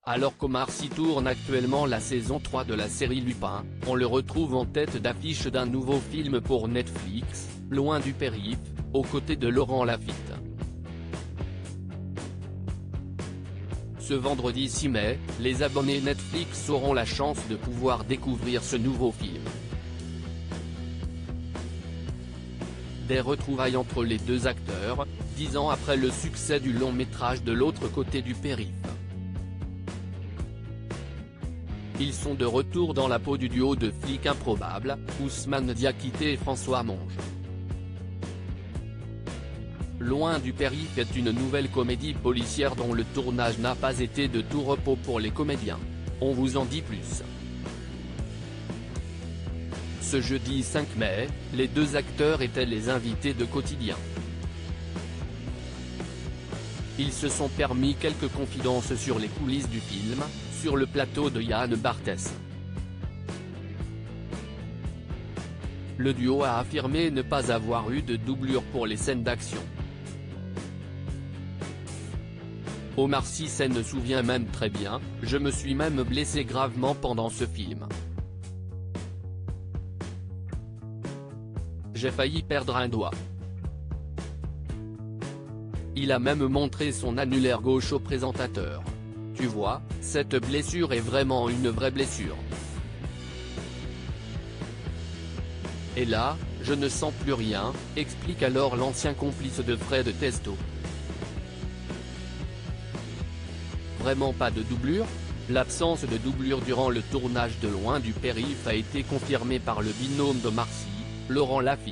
Alors qu'Omar Sy tourne actuellement la saison 3 de la série Lupin, on le retrouve en tête d'affiche d'un nouveau film pour Netflix, Loin du périph', aux côtés de Laurent Lafitte. Ce vendredi 6 mai, les abonnés Netflix auront la chance de pouvoir découvrir ce nouveau film. Des retrouvailles entre les deux acteurs, 10 ans après le succès du long métrage de l'autre côté du périph'. Ils sont de retour dans la peau du duo de flics improbables, Ousmane Diakité et François Monge. Loin du périph' est une nouvelle comédie policière dont le tournage n'a pas été de tout repos pour les comédiens. On vous en dit plus. Ce jeudi 5 mai, les deux acteurs étaient les invités de Quotidien. Ils se sont permis quelques confidences sur les coulisses du film, sur le plateau de Yann Barthès. Le duo a affirmé ne pas avoir eu de doublure pour les scènes d'action. Omar Sy se souvient même très bien, « Je me suis même blessé gravement pendant ce film. J'ai failli perdre un doigt. » Il a même montré son annulaire gauche au présentateur. « Tu vois, cette blessure est vraiment une vraie blessure. Et là, je ne sens plus rien », explique alors l'ancien complice de Fred Testo. Vraiment pas de doublure? L'absence de doublure durant le tournage de Loin du périph' a été confirmée par le binôme d'Omar Sy, Laurent Lafitte.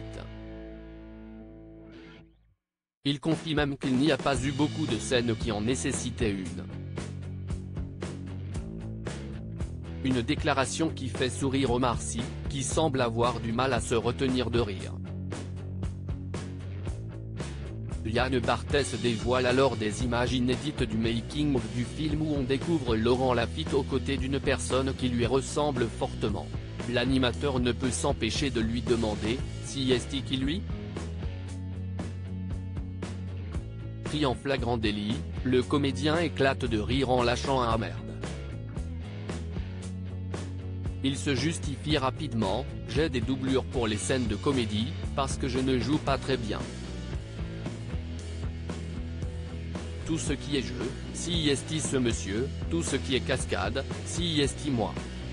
Il confie même qu'il n'y a pas eu beaucoup de scènes qui en nécessitaient une. Une déclaration qui fait sourire Omar Sy, qui semble avoir du mal à se retenir de rire. Yann Barthès dévoile alors des images inédites du making-of du film où on découvre Laurent Lafitte aux côtés d'une personne qui lui ressemble fortement. L'animateur ne peut s'empêcher de lui demander « Si est-ce qui lui ?» Pris en flagrant délit, le comédien éclate de rire en lâchant un « merde ». Il se justifie rapidement, « J'ai des doublures pour les scènes de comédie, parce que je ne joue pas très bien. Tout ce qui est jeu, si est ce monsieur, tout ce qui est cascade, si est moi. »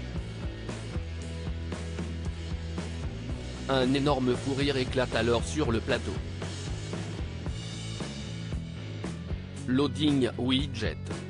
Un énorme fou rire éclate alors sur le plateau. Loading widget.